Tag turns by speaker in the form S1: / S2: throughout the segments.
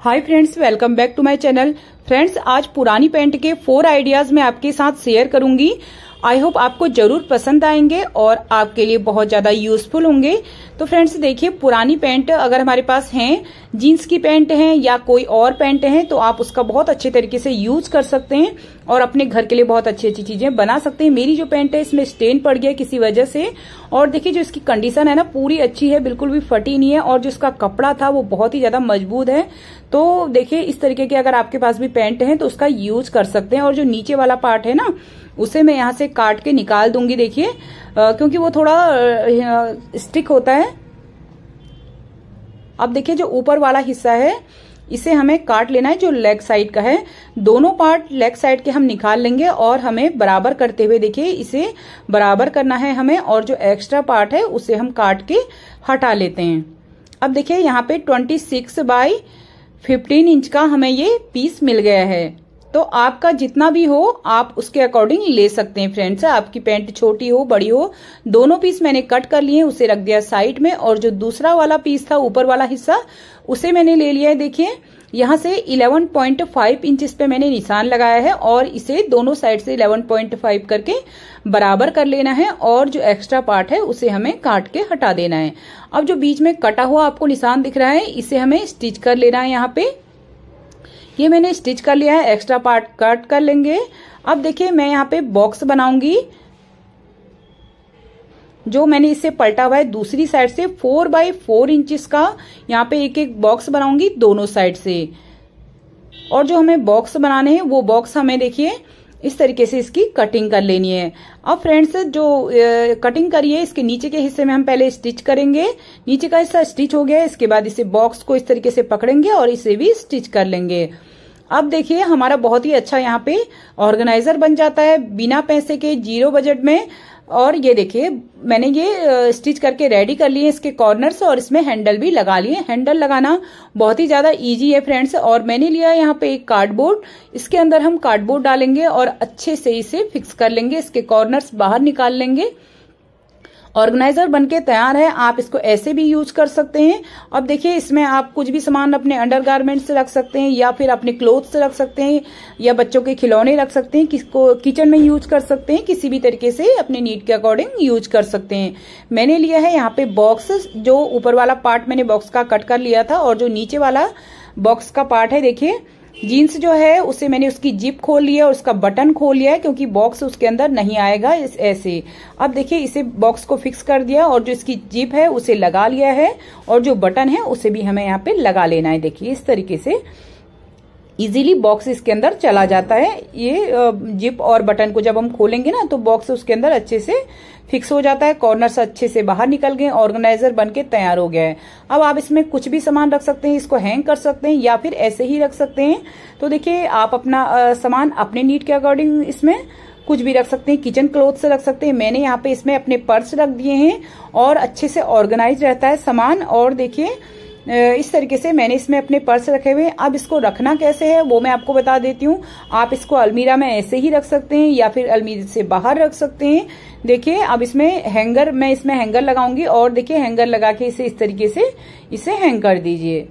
S1: Hi friends, welcome back to my channel. Friends, आज पुरानी pant के 4 आइडियाज मैं आपके साथ शेयर करूंगी। आई होप आपको जरूर पसंद आएंगे और आपके लिए बहुत ज्यादा यूजफुल होंगे। तो फ्रेंड्स देखिए, पुरानी पैंट अगर हमारे पास हैं, जीन्स की पैंट है या कोई और पैंट है, तो आप उसका बहुत अच्छे तरीके से यूज कर सकते हैं और अपने घर के लिए बहुत अच्छी अच्छी चीजें बना सकते हैं। मेरी जो पैंट है इसमें स्टेन पड़ गया किसी वजह से, और देखिए जो इसकी कंडीशन है ना पूरी अच्छी है, बिल्कुल भी फटी नहीं है, और जो इसका कपड़ा था वो बहुत ही ज्यादा मजबूत है। तो देखिए इस तरीके के अगर आपके पास भी पैंट है तो उसका यूज कर सकते हैं। और जो नीचे वाला पार्ट है ना उसे मैं यहाँ से काट के निकाल दूंगी, देखिए क्योंकि वो थोड़ा स्टिक होता है। अब देखिए जो ऊपर वाला हिस्सा है इसे हमें काट लेना है, जो लेग साइड का है। दोनों पार्ट लेग साइड के हम निकाल लेंगे और हमें बराबर करते हुए देखिए इसे बराबर करना है हमें, और जो एक्स्ट्रा पार्ट है उसे हम काट के हटा लेते हैं। अब देखिए यहाँ पे 26 बाई 15 इंच का हमें ये पीस मिल गया है। तो आपका जितना भी हो आप उसके अकॉर्डिंग ले सकते हैं फ्रेंड्स। आपकी पैंट छोटी हो बड़ी हो, दोनों पीस मैंने कट कर लिए, उसे रख दिया साइड में। और जो दूसरा वाला पीस था ऊपर वाला हिस्सा उसे मैंने ले लिया है। देखिए यहाँ से 11.5 इंच पे मैंने निशान लगाया है और इसे दोनों साइड से 11.5 करके बराबर कर लेना है, और जो एक्स्ट्रा पार्ट है उसे हमें काट के हटा देना है। अब जो बीच में कटा हुआ आपको निशान दिख रहा है इसे हमें स्टिच कर लेना है। यहाँ पे ये मैंने स्टिच कर लिया है, एक्स्ट्रा पार्ट कट कर लेंगे। अब देखिए मैं यहाँ पे बॉक्स बनाऊंगी। जो मैंने इसे पलटा हुआ है दूसरी साइड से 4 बाई 4 इंचेस का यहाँ पे एक एक बॉक्स बनाऊंगी दोनों साइड से। और जो हमें बॉक्स बनाने हैं वो बॉक्स हमें देखिए इस तरीके से इसकी कटिंग कर लेनी है। अब फ्रेंड्स जो कटिंग करिए इसके नीचे के हिस्से में हम पहले स्टिच करेंगे। नीचे का हिस्सा स्टिच हो गया है, इसके बाद इसे बॉक्स को इस तरीके से पकड़ेंगे और इसे भी स्टिच कर लेंगे। अब देखिए हमारा बहुत ही अच्छा यहाँ पे ऑर्गेनाइजर बन जाता है बिना पैसे के, 0 बजट में। और ये देखिए मैंने ये स्टिच करके रेडी कर लिए इसके कॉर्नर्स, और इसमें हैंडल भी लगा लिए। हैंडल लगाना बहुत ही ज्यादा इजी है फ्रेंड्स। और मैंने लिया है यहाँ पे एक कार्डबोर्ड, इसके अंदर हम कार्डबोर्ड डालेंगे और अच्छे से इसे फिक्स कर लेंगे, इसके कॉर्नर्स बाहर निकाल लेंगे। ऑर्गेनाइजर बनके तैयार है। आप इसको ऐसे भी यूज कर सकते हैं। अब देखिए इसमें आप कुछ भी सामान अपने अंडरगारमेंट्स रख सकते हैं, या फिर अपने क्लोथ्स रख सकते हैं, या बच्चों के खिलौने रख सकते हैं, किसको किचन में यूज कर सकते हैं, किसी भी तरीके से अपने नीड के अकॉर्डिंग यूज कर सकते हैं। मैंने लिया है यहाँ पे बॉक्स, जो ऊपर वाला पार्ट मैंने बॉक्स का कट कर लिया था, और जो नीचे वाला बॉक्स का पार्ट है देखिए जीन्स जो है उसे मैंने उसकी जिप खोल लिया और उसका बटन खोल लिया है, क्योंकि बॉक्स उसके अंदर नहीं आएगा ऐसे। अब देखिए इसे बॉक्स को फिक्स कर दिया और जो इसकी जिप है उसे लगा लिया है, और जो बटन है उसे भी हमें यहाँ पे लगा लेना है। देखिए इस तरीके से इजीली बॉक्स इसके अंदर चला जाता है। ये जिप और बटन को जब हम खोलेंगे ना तो बॉक्स उसके अंदर अच्छे से फिक्स हो जाता है, कॉर्नर अच्छे से बाहर निकल गए, ऑर्गेनाइजर बनके तैयार हो गया है। अब आप इसमें कुछ भी सामान रख सकते हैं, इसको हैंग कर सकते हैं या फिर ऐसे ही रख सकते हैं। तो देखिए आप अपना सामान अपने नीड के अकॉर्डिंग इसमें कुछ भी रख सकते हैं, किचन क्लोथ से रख सकते हैं। मैंने यहाँ पे इसमें अपने पर्स रख दिए हैं और अच्छे से ऑर्गेनाइज रहता है सामान। और देखिए इस तरीके से मैंने इसमें अपने पर्स रखे हुए हैं। अब इसको रखना कैसे है वो मैं आपको बता देती हूँ। आप इसको अलमीरा में ऐसे ही रख सकते हैं या फिर अलमीरा से बाहर रख सकते हैं। देखिए अब इसमें हैंगर, मैं इसमें हैंगर लगाऊंगी, और देखिए हैंगर लगा के इसे इस तरीके से इसे हैंग कर दीजिए।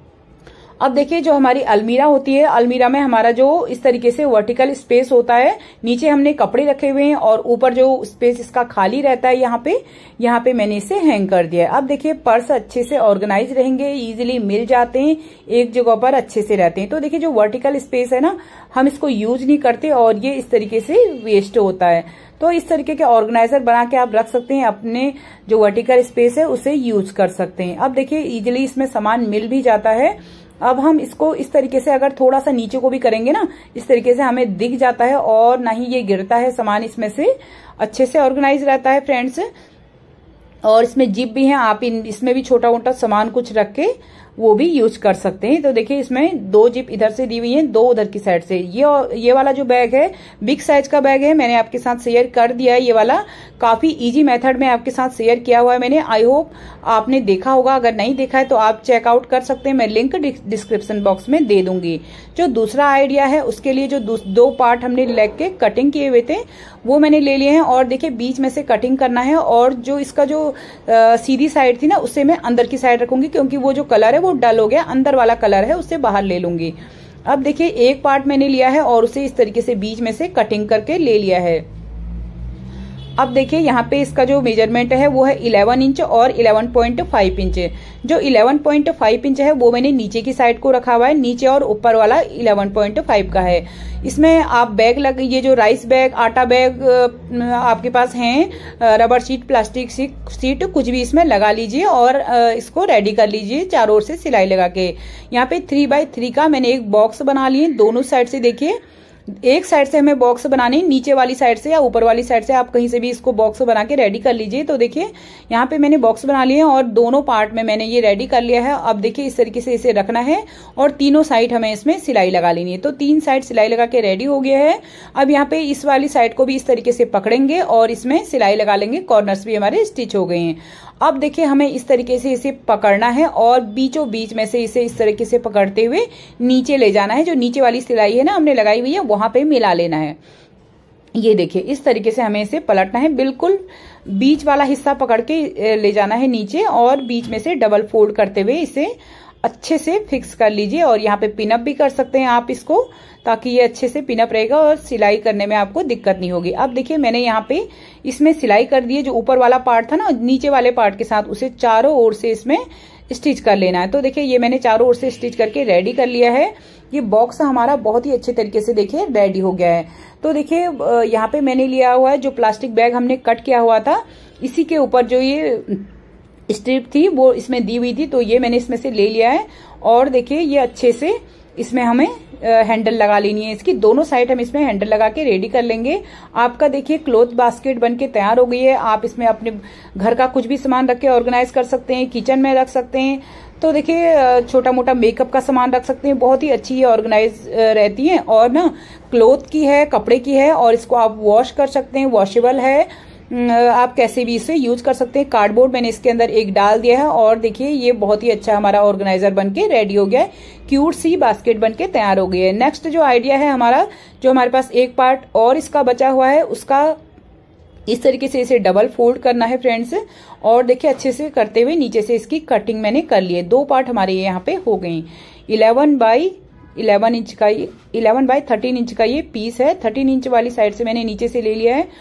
S1: अब देखिए जो हमारी अलमीरा होती है, अलमीरा में हमारा जो इस तरीके से वर्टिकल स्पेस होता है, नीचे हमने कपड़े रखे हुए हैं और ऊपर जो स्पेस इसका खाली रहता है यहाँ पे मैंने इसे हैंग कर दिया है। अब देखिए पर्स अच्छे से ऑर्गेनाइज रहेंगे, इजीली मिल जाते हैं, एक जगह पर अच्छे से रहते हैं। तो देखिए जो वर्टिकल स्पेस है ना हम इसको यूज नहीं करते और ये इस तरीके से वेस्ट होता है। तो इस तरीके के ऑर्गेनाइजर बना के आप रख सकते हैं, अपने जो वर्टिकल स्पेस है उसे यूज कर सकते हैं। अब देखिए इजीली इसमें सामान मिल भी जाता है। अब हम इसको इस तरीके से अगर थोड़ा सा नीचे को भी करेंगे ना, इस तरीके से हमें दिख जाता है और ना ही ये गिरता है सामान, इसमें से अच्छे से ऑर्गेनाइज रहता है फ्रेंड्स। और इसमें जिप भी है, आप इसमें भी छोटा मोटा सामान कुछ रख के वो भी यूज कर सकते हैं। तो देखिए इसमें 2 जिप इधर से दी हुई है, 2 उधर की साइड से। ये वाला जो बैग है बिग साइज का बैग है, मैंने आपके साथ शेयर कर दिया है। ये वाला काफी इजी मेथड में आपके साथ शेयर किया हुआ है मैंने। आई होप आपने देखा होगा, अगर नहीं देखा है तो आप चेकआउट कर सकते हैं, मैं लिंक डिस्क्रिप्शन बॉक्स में दे दूंगी। जो दूसरा आइडिया है उसके लिए जो 2 पार्ट हमने लेग के कटिंग किए हुए थे वो मैंने ले लिए हैं, और देखिए बीच में से कटिंग करना है। और जो इसका जो सीधी साइड थी ना उसे मैं अंदर की साइड रखूंगी, क्योंकि वो जो कलर है वो डल हो गया, अंदर वाला कलर है उससे बाहर ले लूंगी। अब देखिए एक पार्ट मैंने लिया है और उसे इस तरीके से बीच में से कटिंग करके ले लिया है। अब देखिए यहाँ पे इसका जो मेजरमेंट है वो है 11 इंच और 11.5 इंच। जो 11.5 इंच है वो मैंने नीचे की साइड को रखा हुआ है, नीचे और ऊपर वाला 11.5 का है। इसमें आप बैग ये जो राइस बैग, आटा बैग आपके पास हैं, रबर शीट, प्लास्टिक शीट कुछ भी इसमें लगा लीजिए और इसको रेडी कर लीजिए चारों ओर से सिलाई लगा के। यहाँ पे 3x3 का मैंने एक बॉक्स बना लिए, दोनों साइड से देखिए एक साइड से हमें बॉक्स बनाने, नीचे वाली साइड से या ऊपर वाली साइड से आप कहीं से भी इसको बॉक्स बना के रेडी कर लीजिए। तो देखिए यहाँ पे मैंने बॉक्स बना लिए और दोनों पार्ट में मैंने ये रेडी कर लिया है। अब देखिए इस तरीके से इसे रखना है और तीनों साइड हमें इसमें सिलाई लगा लेनी है। तो 3 साइड सिलाई लगा के रेडी हो गया है। अब यहाँ पे इस वाली साइड को भी इस तरीके से पकड़ेंगे और इसमें सिलाई लगा लेंगे, कॉर्नर्स भी हमारे स्टिच हो गए हैं। अब देखिए हमें इस तरीके से इसे पकड़ना है और बीचों बीच में से इसे इस तरीके से पकड़ते हुए नीचे ले जाना है। जो नीचे वाली सिलाई है ना हमने लगाई हुई है वहां पे मिला लेना है। ये देखिए इस तरीके से हमें इसे पलटना है, बिल्कुल बीच वाला हिस्सा पकड़ के ले जाना है नीचे और बीच में से डबल फोल्ड करते हुए इसे अच्छे से फिक्स कर लीजिए। और यहाँ पे पिनअप भी कर सकते हैं आप इसको, ताकि ये अच्छे से पिनअप रहेगा और सिलाई करने में आपको दिक्कत नहीं होगी। अब देखिए मैंने यहाँ पे इसमें सिलाई कर दी है। जो ऊपर वाला पार्ट था ना नीचे वाले पार्ट के साथ, उसे चारों ओर से इसमें स्टिच कर लेना है। तो देखिए ये मैंने चारों ओर से स्टिच करके रेडी कर लिया है। ये बॉक्स हमारा बहुत ही अच्छे तरीके से देखिए रेडी हो गया है। तो देखिए यहाँ पे मैंने लिया हुआ है जो प्लास्टिक बैग हमने कट किया हुआ था, इसी के ऊपर जो ये स्ट्रिप थी वो इसमें दी हुई थी, तो ये मैंने इसमें से ले लिया है। और देखिए ये अच्छे से इसमें हमें हैंडल लगा लेनी है, इसकी दोनों साइड हम इसमें हैंडल लगा के रेडी कर लेंगे। आपका देखिए क्लॉथ बास्केट बनके तैयार हो गई है। आप इसमें अपने घर का कुछ भी सामान रख के ऑर्गेनाइज कर सकते हैं, किचन में रख सकते हैं। तो देखिए छोटा मोटा मेकअप का सामान रख सकते हैं, बहुत ही अच्छी ये ऑर्गेनाइज रहती है। और ना क्लॉथ की है, कपड़े की है और इसको आप वॉश कर सकते हैं, वॉशेबल है, आप कैसे भी इसे यूज कर सकते हैं। कार्डबोर्ड मैंने इसके अंदर एक डाल दिया है और देखिए ये बहुत ही अच्छा हमारा ऑर्गेनाइजर बनके रेडी हो गया है, क्यूट सी बास्केट बनके तैयार हो गई है। नेक्स्ट जो आइडिया है हमारा, जो हमारे पास एक पार्ट और इसका बचा हुआ है, उसका इस तरीके से इसे डबल फोल्ड करना है फ्रेंड्स। और देखिए अच्छे से करते हुए नीचे से इसकी कटिंग मैंने कर ली है। 2 पार्ट हमारे यहाँ पे हो गई। 11 इंच का 11/13 इंच का ये पीस है। 13 इंच वाली साइड से मैंने नीचे से ले लिया है।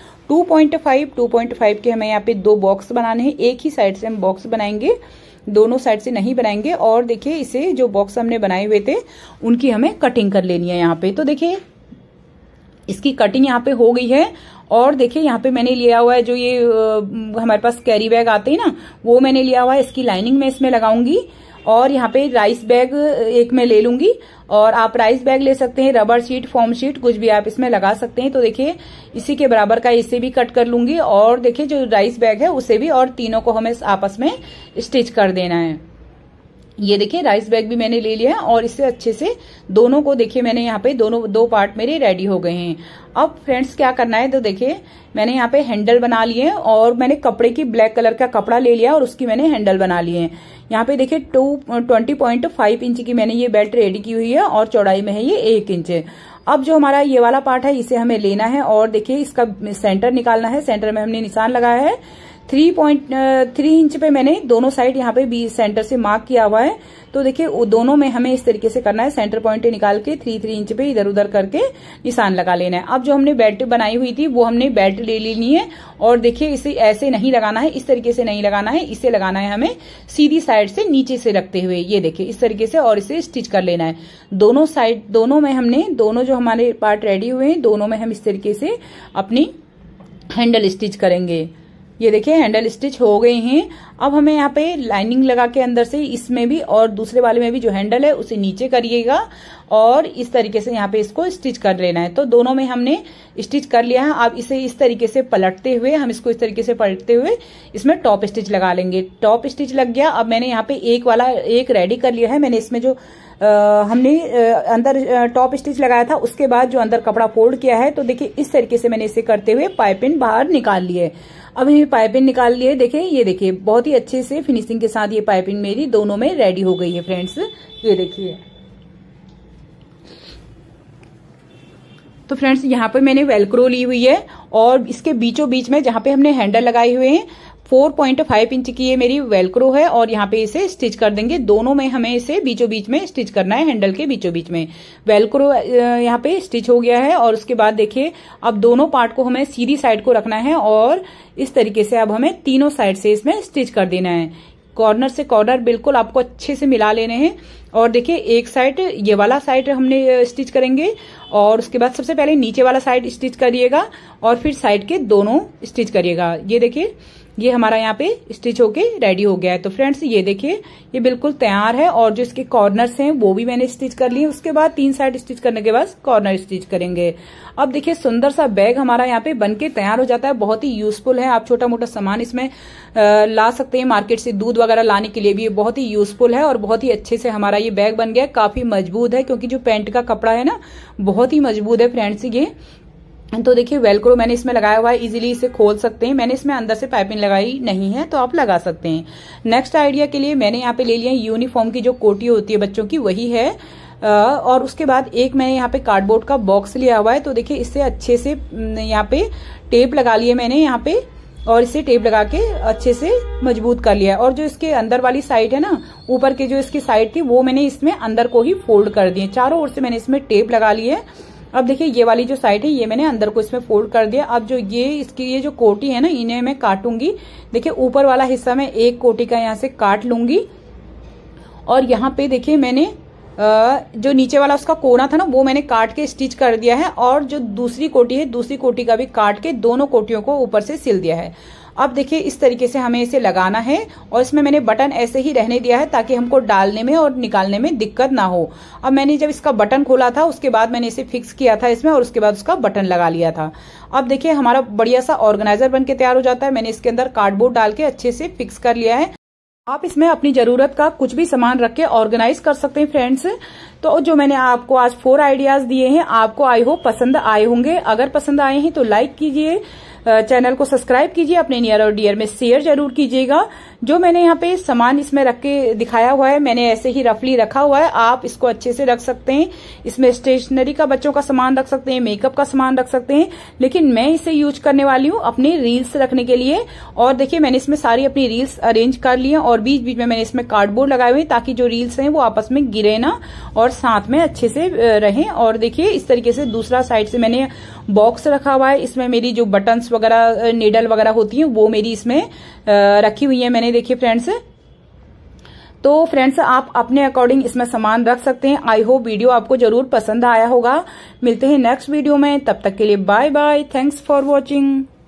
S1: 2.5 के हमें यहाँ पे 2 बॉक्स बनाने हैं। एक ही साइड से हम बॉक्स बनाएंगे, दोनों साइड से नहीं बनाएंगे। और देखिए इसे जो बॉक्स हमने बनाए हुए थे उनकी हमें कटिंग कर लेनी है यहाँ पे। तो देखिए इसकी कटिंग यहाँ पे हो गई है। और देखिए यहाँ पे मैंने लिया हुआ है जो ये हमारे पास कैरी बैग आते हैं ना, वो मैंने लिया हुआ है। इसकी लाइनिंग मैं इसमें लगाऊंगी। और यहाँ पे राइस बैग एक मैं ले लूंगी और आप राइस बैग ले सकते हैं, रबर शीट, फोम शीट कुछ भी आप इसमें लगा सकते हैं। तो देखिए इसी के बराबर का इसे भी कट कर लूंगी और देखिए जो राइस बैग है उसे भी, और तीनों को हमें आपस में स्टिच कर देना है। ये देखिए राइस बैग भी मैंने ले लिया है और इससे अच्छे से दोनों को देखिए मैंने यहाँ पे दोनों 2 पार्ट मेरे रेडी हो गए हैं। अब फ्रेंड्स क्या करना है, तो देखिए मैंने यहाँ पे हैंडल बना लिए हैं और मैंने कपड़े की ब्लैक कलर का कपड़ा ले लिया और उसकी मैंने हैंडल बना लिए हैं। यहाँ पे देखिए 20.5 इंच की मैंने ये बेल्ट रेडी की हुई है और चौड़ाई में है ये 1 इंच। अब जो हमारा ये वाला पार्ट है इसे हमें लेना है और देखिए इसका सेंटर निकालना है। सेंटर में हमने निशान लगाया है। 3.3 इंच पे मैंने दोनों साइड यहाँ पे भी सेंटर से मार्क किया हुआ है। तो देखिए दोनों में हमें इस तरीके से करना है, सेंटर पॉइंट निकाल के 3 इंच पे इधर उधर करके निशान लगा लेना है। अब जो हमने बेल्ट बनाई हुई थी वो हमने बेल्ट ले लेनी है और देखिए इसे ऐसे नहीं लगाना है, इस तरीके से नहीं लगाना है, इसे लगाना है हमें सीधी साइड से नीचे से रखते हुए। ये देखिए इस तरीके से और इसे स्टिच कर लेना है। दोनों साइड, दोनों में हमने, दोनों जो हमारे पार्ट रेडी हुए हैं दोनों में हम इस तरीके से अपनी हैंडल स्टिच करेंगे। ये देखिए हैंडल स्टिच हो गए हैं। अब हमें यहाँ पे लाइनिंग लगा के अंदर से इसमें भी और दूसरे वाले में भी जो हैंडल है उसे नीचे करिएगा और इस तरीके से यहाँ पे इसको स्टिच कर लेना है। तो दोनों में हमने स्टिच कर लिया है। अब इसे इस तरीके से पलटते हुए, हम इसको इस तरीके से पलटते हुए इसमें टॉप स्टिच लगा लेंगे। टॉप स्टिच लग गया। अब मैंने यहाँ पे एक रेडी कर लिया है। मैंने इसमें जो हमने अंदर टॉप स्टिच लगाया था उसके बाद जो अंदर कपड़ा फोल्ड किया है, तो देखिए इस तरीके से मैंने इसे करते हुए पाइपिंग बाहर निकाल ली है। अब हमें पाइपिंग निकाल लिए। देखिए ये देखिए बहुत ही अच्छे से फिनिशिंग के साथ ये पाइपिंग मेरी दोनों में रेडी हो गई है फ्रेंड्स। ये देखिए तो फ्रेंड्स यहाँ पे मैंने वेलक्रो ली हुई है और इसके बीचों बीच में जहां पे हमने हैंडल लगाए हुए हैं 4.5 इंच की ये मेरी वेलक्रो है और यहाँ पे इसे स्टिच कर देंगे। दोनों में हमें इसे बीचों बीच में स्टिच करना है, हैंडल के बीचों बीच में। वेलक्रो यहाँ पे स्टिच हो गया है और उसके बाद देखिए अब दोनों पार्ट को हमें सीधी साइड को रखना है और इस तरीके से अब हमें तीनों साइड से इसमें स्टिच कर देना है। कॉर्नर से कॉर्नर बिल्कुल आपको अच्छे से मिला लेने हैं। और देखिए एक साइड ये वाला साइड हमने स्टिच करेंगे और उसके बाद सबसे पहले नीचे वाला साइड स्टिच करिएगा और फिर साइड के दोनों स्टिच करिएगा। ये देखिए ये हमारा यहाँ पे स्टिच होके रेडी हो गया है। तो फ्रेंड्स ये देखिए ये बिल्कुल तैयार है और जो इसके कॉर्नर्स हैं वो भी मैंने स्टिच कर लिए। उसके बाद 3 साइड स्टिच करने के बाद कॉर्नर स्टिच करेंगे। अब देखिए सुंदर सा बैग हमारा यहाँ पे बनके तैयार हो जाता है। बहुत ही यूजफुल है, आप छोटा मोटा सामान इसमें ला सकते हैं। मार्केट से दूध वगैरह लाने के लिए भी ये बहुत ही यूजफुल है और बहुत ही अच्छे से हमारा ये बैग बन गया। काफी मजबूत है क्योंकि जो पैंट का कपड़ा है ना बहुत ही मजबूत है फ्रेंड्स ये। तो देखिए वेलक्रो मैंने इसमें लगाया हुआ है, इजीली इसे खोल सकते हैं। मैंने इसमें अंदर से पाइपिंग लगाई नहीं है तो आप लगा सकते हैं। नेक्स्ट आइडिया के लिए मैंने यहाँ पे ले लिया यूनिफॉर्म की जो कोटी होती है बच्चों की, वही है। और उसके बाद एक मैंने यहाँ पे कार्डबोर्ड का बॉक्स लिया हुआ है। तो देखिए इससे अच्छे से यहाँ पे टेप लगा लिया मैंने यहाँ पे और इसे टेप लगा के अच्छे से मजबूत कर लिया। और जो इसके अंदर वाली साइड है ना, ऊपर के जो इसकी साइड थी वो मैंने इसमें अंदर को ही फोल्ड कर दिए। चारों ओर से मैंने इसमें टेप लगा ली है। अब देखिए ये वाली जो साइड है ये मैंने अंदर को इसमें फोल्ड कर दिया। अब जो ये इसकी ये जो कोटी है ना इन्हें मैं काटूंगी। देखिए ऊपर वाला हिस्सा मैं एक कोटी का यहाँ से काट लूंगी और यहाँ पे देखिए मैंने जो नीचे वाला उसका कोना था ना वो मैंने काट के स्टिच कर दिया है और जो दूसरी कोटी है दूसरी कोटी का भी काट के दोनों कोटियों को ऊपर से सिल दिया है। अब देखिए इस तरीके से हमें इसे लगाना है और इसमें मैंने बटन ऐसे ही रहने दिया है ताकि हमको डालने में और निकालने में दिक्कत ना हो। अब मैंने जब इसका बटन खोला था उसके बाद मैंने इसे फिक्स किया था इसमें और उसके बाद उसका बटन लगा लिया था। अब देखिए हमारा बढ़िया सा ऑर्गेनाइजर बन के तैयार हो जाता है। मैंने इसके अंदर कार्डबोर्ड डाल के अच्छे से फिक्स कर लिया है। आप इसमें अपनी जरूरत का कुछ भी सामान रख के ऑर्गेनाइज कर सकते हैं फ्रेंड्स। तो जो मैंने आपको आज 4 आइडियाज दिए हैं आपको आई होप पसंद आए होंगे। अगर पसंद आए हैं तो लाइक कीजिए, चैनल को सब्सक्राइब कीजिए, अपने नियर और डियर में शेयर जरूर कीजिएगा। जो मैंने यहाँ पे सामान इसमें रख के दिखाया हुआ है मैंने ऐसे ही रफली रखा हुआ है, आप इसको अच्छे से रख सकते हैं। इसमें स्टेशनरी का बच्चों का सामान रख सकते हैं, मेकअप का सामान रख सकते हैं, लेकिन मैं इसे यूज करने वाली हूँ अपनी रील्स रखने के लिए। और देखिए मैंने इसमें सारी अपनी रील्स अरेंज कर ली है और बीच बीच में मैंने इसमें कार्डबोर्ड लगाए हुए ताकि जो रील्स हैं वो आपस में गिरे ना और साथ में अच्छे से रहें। और देखिए इस तरीके से दूसरा साइड से मैंने बॉक्स रखा हुआ है। इसमें मेरी जो बटन्स वगैरह नीडल वगैरह होती हैं वो मेरी इसमें रखी हुई है मैंने। देखिए फ्रेंड्स, तो फ्रेंड्स आप अपने अकॉर्डिंग इसमें सामान रख सकते हैं। आई होप वीडियो आपको जरूर पसंद आया होगा। मिलते हैं नेक्स्ट वीडियो में, तब तक के लिए bye bye, thanks for watching.